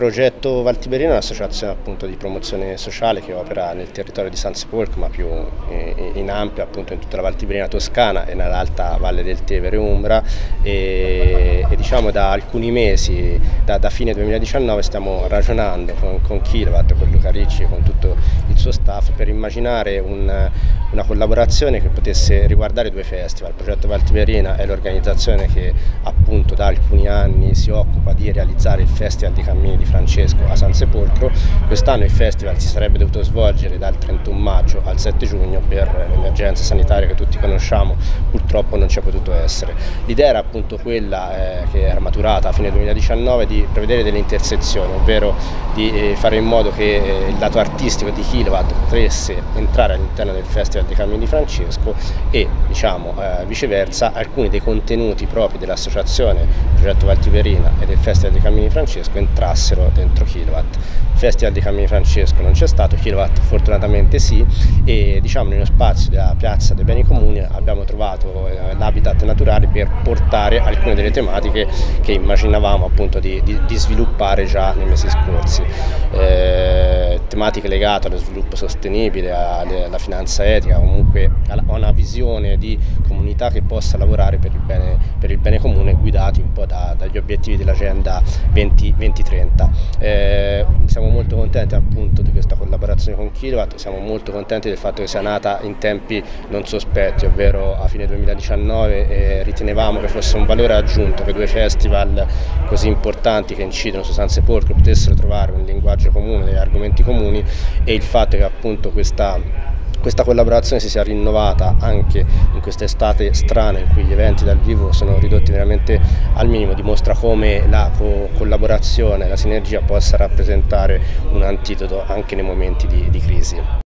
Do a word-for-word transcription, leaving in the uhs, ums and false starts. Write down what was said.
Progetto Valtiberina è un'associazione appunto di promozione sociale che opera nel territorio di San Sepolcro, ma più in ampio appunto in tutta la Valtiberina toscana e nell'alta Valle del Tevere Umbra, e, e diciamo da alcuni mesi, da, da fine duemiladiciannove, stiamo ragionando con, con Kilowatt, con Luca Ricci e con tutto il suo staff per immaginare un, una collaborazione che potesse riguardare due festival. Il Progetto Valtiberina è l'organizzazione che appunto da alcuni anni si occupa di realizzare il Festival dei Cammini di Francesco a San Sepolcro. Quest'anno il festival si sarebbe dovuto svolgere dal trentuno maggio al sette giugno, per l'emergenza sanitaria che tutti conosciamo purtroppo non c'è potuto essere. L'idea era appunto quella, eh, che era maturata a fine duemiladiciannove, di prevedere delle intersezioni, ovvero di eh, fare in modo che eh, il lato artistico di Kilowatt potesse entrare all'interno del Festival dei Cammini di Francesco e diciamo eh, viceversa alcuni dei contenuti propri dell'associazione Progetto Valtiberina e del Festival dei Cammini di Francesco entrassero dentro Kilowatt. Il Festival dei Cammini di Francesco non c'è stato, Kilowatt fortunatamente sì, e diciamo nello spazio della Piazza dei Beni Comuni abbiamo trovato eh, l'habitat naturale per portare alcune delle tematiche che immaginavamo appunto di, di, di sviluppare già nei mesi scorsi. Eh, tematiche legate allo sviluppo sostenibile, alla finanza etica, comunque a una visione di comunità che possa lavorare per il bene, per il bene comune, guidati un po' da, dagli obiettivi dell'agenda venti trenta. Eh, siamo molto contenti appunto di questa collaborazione con Kilowatt, siamo molto contenti del fatto che sia nata in tempi non sospetti, ovvero a fine duemiladiciannove, e ritenevamo che fosse un valore aggiunto che due festival così importanti che incidono su San Sepolcro potessero trovare un linguaggio comune, degli argomenti comuni, e il fatto che appunto questa Questa collaborazione si sia rinnovata anche in quest'estate strana in cui gli eventi dal vivo sono ridotti veramente al minimo dimostra come la co collaborazione, la sinergia possa rappresentare un antidoto anche nei momenti di, di crisi.